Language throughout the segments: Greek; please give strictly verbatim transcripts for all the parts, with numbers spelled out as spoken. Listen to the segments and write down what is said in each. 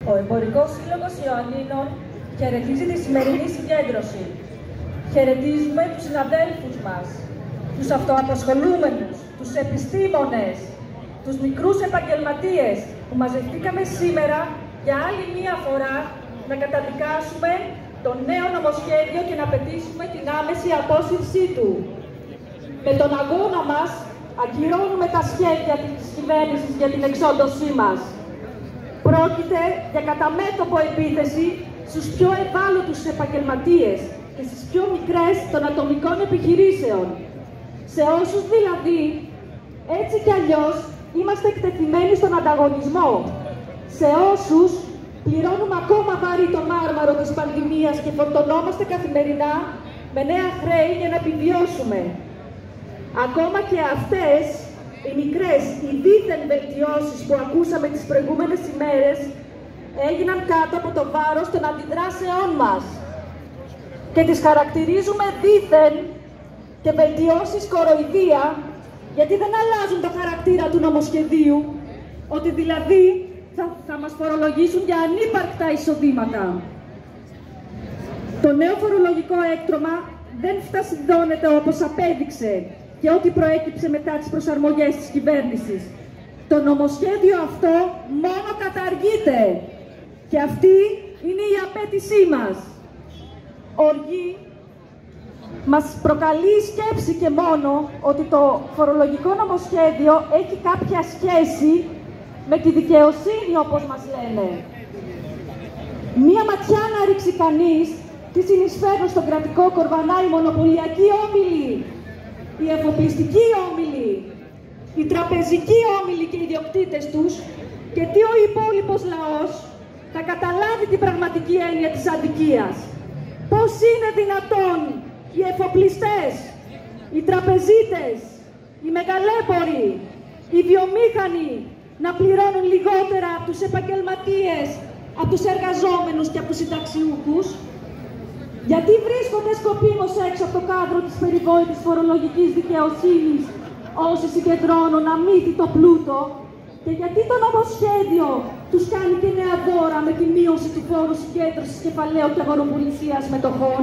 Ο Εμπορικός Σύλλογος Ιωαννίνων χαιρετίζει τη σημερινή συγκέντρωση. Χαιρετίζουμε τους συναδέλφους μας, τους αυτοαπασχολούμενους, τους επιστήμονες, τους μικρούς επαγγελματίες που μαζευτήκαμε σήμερα για άλλη μία φορά να καταδικάσουμε το νέο νομοσχέδιο και να πετύσουμε την άμεση απόσυρσή του. Με τον αγώνα μας ακυρώνουμε τα σχέδια της κυβέρνησης για την εξόντωσή μας. Πρόκειται για καταμέτωπο επίθεση στους πιο ευάλωτους επαγγελματίες και στις πιο μικρές των ατομικών επιχειρήσεων. Σε όσους δηλαδή, έτσι κι αλλιώς, είμαστε εκτεθειμένοι στον ανταγωνισμό. Σε όσους πληρώνουμε ακόμα βαρύ το μάρμαρο της πανδημίας και φορτωνόμαστε καθημερινά με νέα χρέη για να επιβιώσουμε. Ακόμα και αυτές οι μικρές, οι δίθεν βελτιώσεις που ακούσαμε τις προηγούμενες ημέρες έγιναν κάτω από το βάρος των αντιδράσεών μας και τις χαρακτηρίζουμε δίθεν και βελτιώσεις κοροϊδία, γιατί δεν αλλάζουν το χαρακτήρα του νομοσχεδίου, ότι δηλαδή θα, θα μας φορολογήσουν για ανύπαρκτα εισοδήματα. Το νέο φορολογικό έκτρωμα δεν φτασιδώνεται όπως απέδειξε και ό,τι προέκυψε μετά τις προσαρμογές της κυβέρνησης. Το νομοσχέδιο αυτό μόνο καταργείται και αυτή είναι η απέτησή μας. Οργή μας προκαλεί η σκέψη και μόνο ότι το φορολογικό νομοσχέδιο έχει κάποια σχέση με τη δικαιοσύνη, όπως μας λένε. Μία ματιά να ρίξει κανείς τι συνεισφέρουν στον κρατικό κορβανά οι μονοπωλιακοί όμιλοι, οι εφοπλιστικοί όμιλοι, οι τραπεζικοί όμιλοι και οι ιδιοκτήτες τους, και τι ο υπόλοιπος λαός θα καταλάβει την πραγματική έννοια της αδικίας. Πώς είναι δυνατόν οι εφοπλιστές, οι τραπεζίτες, οι μεγαλέποροι, οι βιομήχανοι να πληρώνουν λιγότερα από τους επαγγελματίες, από τους εργαζόμενους και από τους συνταξιούχους? Γιατί βρίσκονται σκοπίμως έξω από το κάδρο της περιβόητης φορολογικής δικαιοσύνης όσοι συγκεντρώνουν αμύθιτο πλούτο, και γιατί το νομοσχέδιο τους κάνει και νέα δώρα με τη μείωση του φόρου συγκέντρωσης κεφαλαίου και αγοροπολισίας μετοχών?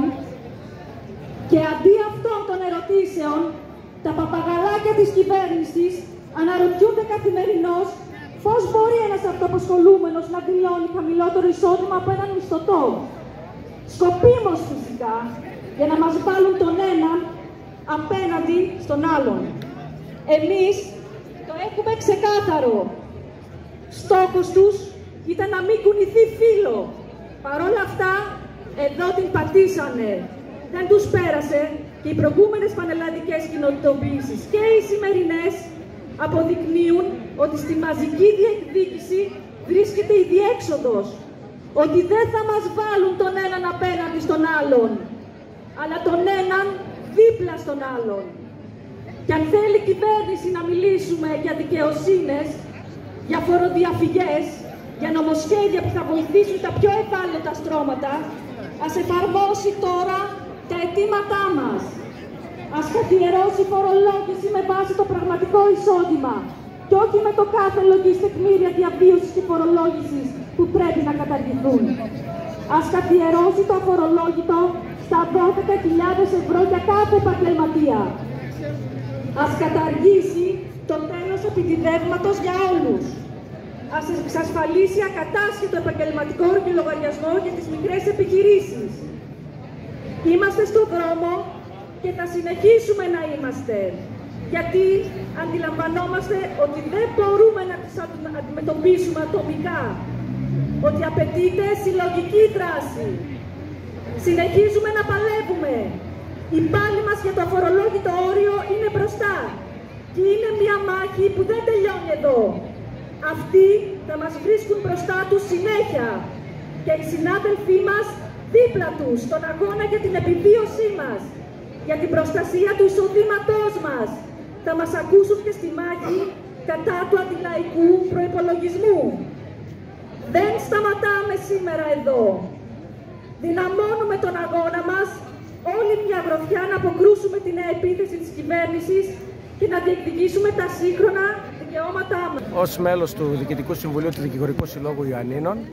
Και αντί αυτών των ερωτήσεων, τα παπαγαλάκια της κυβέρνησης αναρωτιούνται καθημερινώς πώς μπορεί ένας αυτοαπασχολούμενος να δηλώνει χαμηλότερο εισόδημα από έναν μισθωτό. Σκοπίμως φυσικά, για να μας βάλουν τον έναν απέναντι στον άλλον. Εμείς το έχουμε ξεκάθαρο. Στόχος τους ήταν να μην κουνηθεί φύλλο. Παρόλα αυτά, εδώ την πατήσανε. Δεν τους πέρασε, και οι προηγούμενες πανελλαδικές κοινοτητοποιήσεις και οι σημερινές αποδεικνύουν ότι στη μαζική διεκδίκηση βρίσκεται η διέξοδος. Ότι δεν θα μας βάλουν τον έναν απέναντι στον άλλον, αλλά τον έναν δίπλα στον άλλον. Και αν θέλει η κυβέρνηση να μιλήσουμε για δικαιοσύνες, για φοροδιαφυγές, για νομοσχέδια που θα βοηθήσουν τα πιο ευάλωτα στρώματα, ας εφαρμόσει τώρα τα αιτήματά μας. Ας καθιερώσει φορολόγηση με βάση το πραγματικό εισόδημα και όχι με το κάθε λογής τεκμήρια διαβίωσης και φορολόγησης που πρέπει να καταργηθούν. Ας καθιερώσει το αφορολόγητο στα δώδεκα χιλιάδες ευρώ για κάθε επαγγελματία. Ας καταργήσει το τέλος επιδιδεύματος για όλους. Ας εξασφαλίσει ακατάσχετο επαγγελματικό λογαριασμό για τις μικρές επιχειρήσεις. Είμαστε στον δρόμο και θα συνεχίσουμε να είμαστε, γιατί αντιλαμβανόμαστε ότι δεν μπορούμε να τις αντιμετωπίσουμε ατομικά, ότι απαιτείται συλλογική δράση. Συνεχίζουμε να παλεύουμε. Η πάλη μας για το αφορολόγητο όριο είναι μπροστά και είναι μια μάχη που δεν τελειώνει εδώ. Αυτοί θα μας βρίσκουν μπροστά τους συνέχεια και οι συνάδελφοί μας δίπλα τους στον αγώνα για την επιβίωσή μας, για την προστασία του εισοδήματός μας. Θα μας ακούσουν και στη μάχη κατά του αντιλαϊκού προϋπολογισμού. Δεν σταματάμε σήμερα εδώ. Δυναμώνουμε τον αγώνα μας όλη μια γροθιά να αποκρούσουμε την επίθεση της κυβέρνησης και να διεκδικήσουμε τα σύγχρονα δικαιώματά μας. Ως μέλος του Διοικητικού Συμβουλίου του Δικηγορικού Συλλόγου Ιωαννίνων,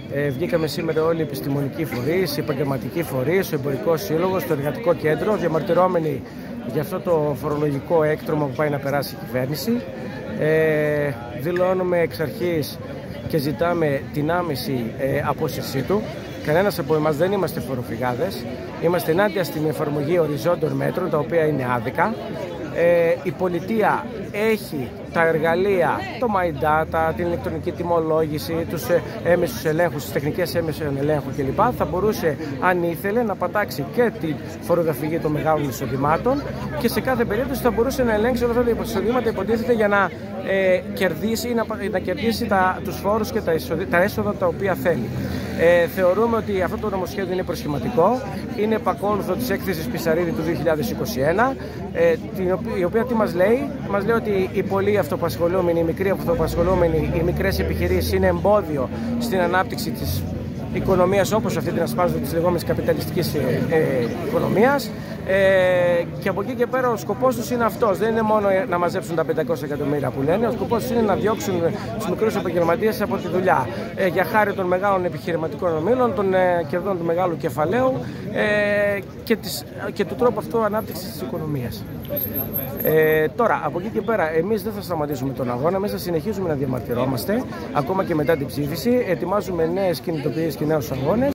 Ε, βγήκαμε σήμερα όλοι οι επιστημονικοί φορείς, οι επαγγελματικοί φορείς, ο Εμπορικός Σύλλογος, το Εργατικό Κέντρο, διαμαρτυρόμενοι για αυτό το φορολογικό έκτρωμα που πάει να περάσει η κυβέρνηση. Ε, δηλώνουμε εξ αρχής και ζητάμε την άμεση ε, απόσυρσή του. Κανένας από εμάς δεν είμαστε φοροφυγάδες. Είμαστε ενάντια στην εφαρμογή οριζόντων μέτρων, τα οποία είναι άδικα. Ε, η πολιτεία έχει τα εργαλεία, το My Data, την ηλεκτρονική τιμολόγηση, τους έμεσους ελέγχους, τις τεχνικές έμεσων ελέγχου κλπ. Θα μπορούσε, αν ήθελε, να πατάξει και τη φοροδιαφυγή των μεγάλων εισοδημάτων και σε κάθε περίπτωση θα μπορούσε να ελέγξει όλα αυτά τα εισοδήματα, υποτίθεται, για να ε, κερδίσει, να, να κερδίσει τα, τους φόρους και τα, εισοδη, τα έσοδα τα οποία θέλει. Ε, θεωρούμε ότι αυτό το νομοσχέδιο είναι προσχηματικό, είναι επακόλουθο της έκθεσης Πισαρίδη του δύο χιλιάδες είκοσι ένα, ε, την οποία, η οποία τι μας λέει, μας λέει ότι οι πολλοί αυτοπασχολούμενοι, οι μικροί αυτοπασχολούμενοι, οι μικρές επιχειρήσεις είναι εμπόδιο στην ανάπτυξη της οικονομίας, όπως αυτή την ασπάζονται της λεγόμενης καπιταλιστικής ε, ε, οικονομίας. Ε, και από εκεί και πέρα ο σκοπός τους είναι αυτός. Δεν είναι μόνο να μαζέψουν τα πεντακόσια εκατομμύρια που λένε, ο σκοπός τους είναι να διώξουν τους μικρούς επαγγελματίες από τη δουλειά. Ε, για χάρη των μεγάλων επιχειρηματικών ομίλων, των ε, κερδών του μεγάλου κεφαλαίου ε, και, της, και του τρόπου αυτού ανάπτυξης της οικονομίας. Ε, τώρα, από εκεί και πέρα, εμείς δεν θα σταματήσουμε τον αγώνα, εμείς θα συνεχίζουμε να διαμαρτυρόμαστε ακόμα και μετά την ψήφιση. Ετοιμάζουμε νέες κινητοποιήσεις και νέους αγώνες.